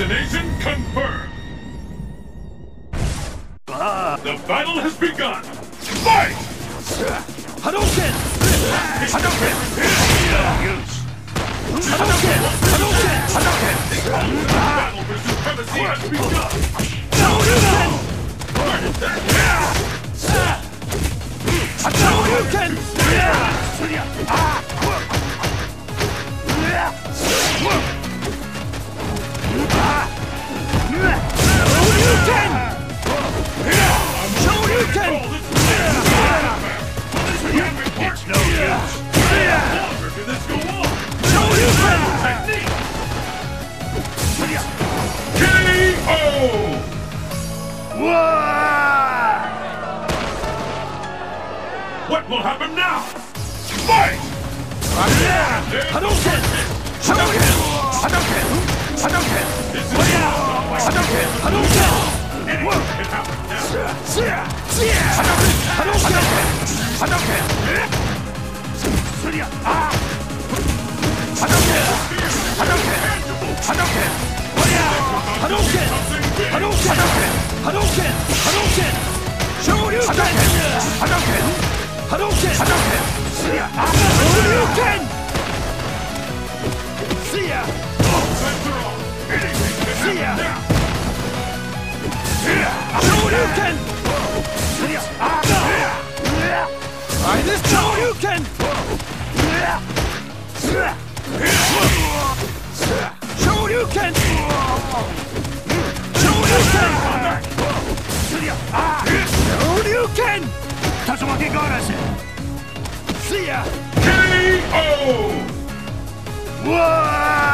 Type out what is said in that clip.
Destination confirmed. The battle has begun. Fight! Hadouken! Hadouken! Hadouken! Hadouken! Hadouken! Battle for supremacy has begun. Hadouken! Hadouken! Shoryuken! It's no use. How longer can this go on? Shoryuken! Technique. KO! What will happen now? Fight! Hadouken! Hadouken! Hadouken! Hadouken! Hadouken! Hadouken! Anything can happen now. Hadouken! Hadouken! Hadouken! Hadouken! Hadouken! Hadouken! Shoryuken! Hadouken! Hadouken! Hadouken! Shoryuken! See ya! After all, anything can happen now. Shoryuken! Try this Shoryuken! Shoryuken! Shoryuken! Shoryuken! Tatsumaki Garase! See ya! KO! Whoa!